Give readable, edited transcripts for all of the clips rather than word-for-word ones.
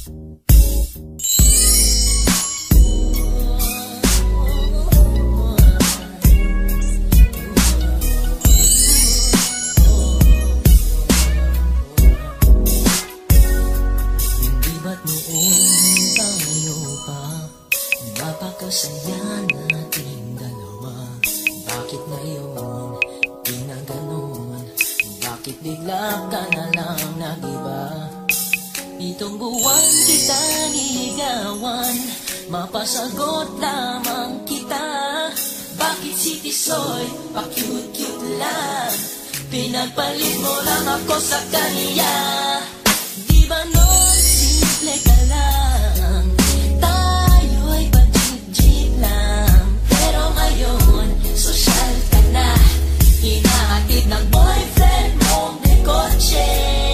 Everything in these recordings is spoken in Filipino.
Napakasaya nating dalawa. Bakit ngayon di na ganon? Bakit bigla ka na lang nag-iba? Itong buwan kita niligawan, mapasagot lamang kita. Bakit si Tisoy pa-cute-cute lang? Pinagpalit mo lang ako sa kanya. Di ba noon simple ka lang, tayo'y pa-jeep-jeep lang. Pero ngayon, sosyal ka na, hinahatid ng boyfriend mong may kotse.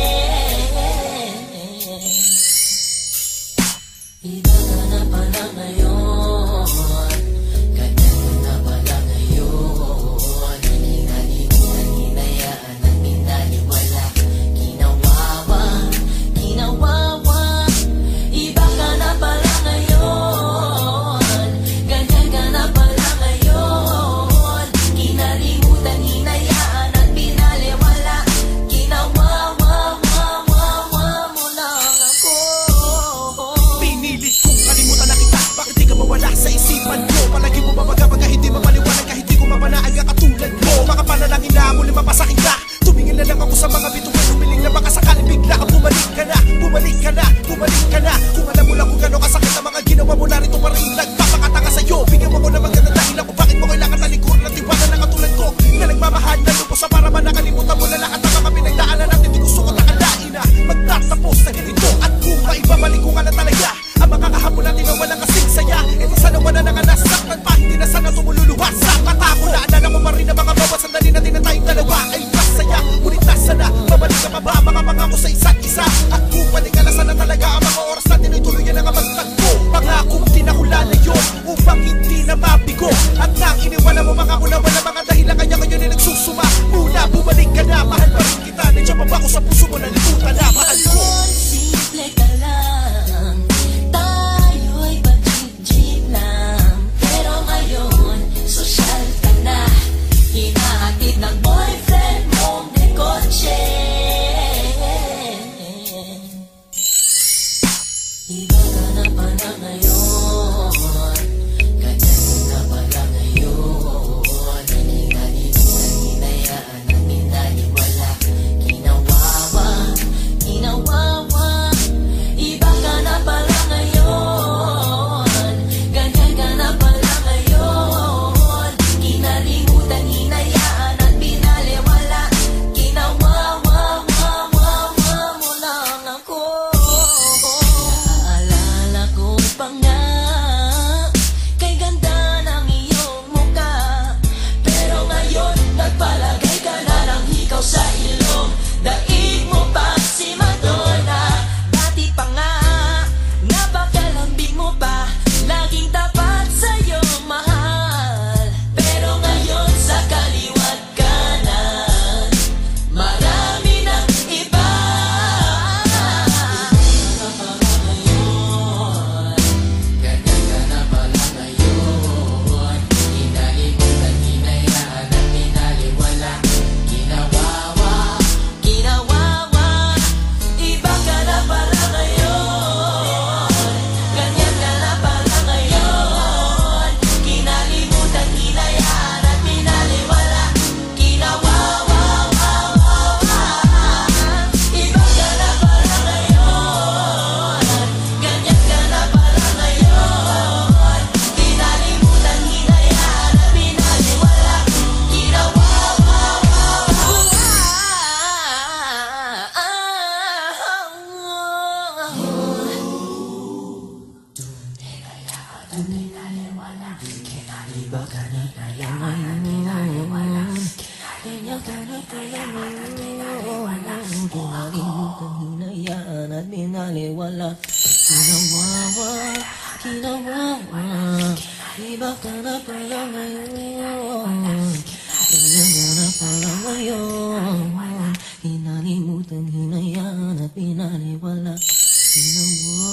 Iba ka na pala ngayon, ganyan ka na pala ngayon. Hinalimutan, hinayaan at pinaliwala. Ginawawa, iba ka na pala ngayon. Ganyan ka na pala ngayon. Kinalimutan, hinayaan at pinaliwala. Ginawawa mo lang ako. Pinilit kong kalimutan na kita, bakit di ka mawala sa isipan ko? Palagi mo mabaga-baga, hindi mapaliwanag kahit di ko mapanaan ka katulad mo. Baka panalangin na muli mapasakin ka, tumingin na lang ako sa mga bituin, humiling na baka sakaling bigla ka bumalik ka na. Kung alam mo lang kung gano'ng kasakit ang mga ginawa mo, narito pa rin nagpapakatanga sa'yo. Bigyan mo ko ng magandang dahilan kung bakit mo kailangan talikuran at tiwala na katulad ko, na nagmamahal na lubos sa para ba nakalimutan mo na lahat ng mga pinagdaanan natin. Di gusto ko nakalain na magtatapos na ganito. At kung maibabalik ko nga na talaga ang mga kahapon natin na walang kasing saya, e di sana wala na nga nasaktan pa, hindi na sana tumululuwas sa mata ko. Naalala ko pa rin ang mga bawat sandali natin na tayong dalawa ay masaya. Ngunit nasa na, babalik ka pa ba mga pangako sa isa't isa? At kung paligalasan na talaga ang mga oras natin ay tuluyan na nga magtagpo. Pangakong tinahulala yun upang hindi na mabigo. At nang iniwala mo mga una, wala mga dahilan kanya ngayon ay nagsusuma. Muna bumalik ka na, mahal pa rin kita. Nandiyan pa ba ako sa puso mo, nalimutan na mahal ko. Simple ka lang, tayo'y pa-jeep-jeep lang. Pero ngayon, sosyal ka na, hinahatid ng boyfriend mong may kotse. Iba ka na pala ngayon, ganyan ka na pala ngayon. Hinalimutan, hinayaan at pinaliwala. Ginawawa, iba ka na pala ngayon. Ganyan ka na pala ngayon. Kinalimutan, hinayaan at pinaliwala. Ginawawa mo lang ako. Naalala ko pa nga, kay ganda ng iyong mukha. Pero ngayon, nagpalagay ka na ng hikaw sa ilong. Daig mo pa si Madonna. Dati pa nga, napakalambing mo pa, laging tapat sa'yo mahal. Pero ngayon, sa kaliwat ka na, marami ng iba. Ganyan ka na pala ngayon. Hinalimutan, hinayaan at pinaliwala. Ginawawa, iba ka na pala ngayon. Ganyan ka na pala ngayon. Kinalimutan, hinayaan at pinaliwala. Ginawawa, iba ka na pala ngayon. Ganyan ka na pala ngayon. Kinalimutan, hinayaan at pinaliwala. Ginawawa. Iba ka na pala ngayon. Ganyan ka na pala ngayon. Kinalimutan, hinayaan at pinaliwala. Ginawawa, iba ka na pala ngayon. Ganyan ka na pala ngayon. Hinalimutan, hinayaan at pinaliwala. Ginawawa.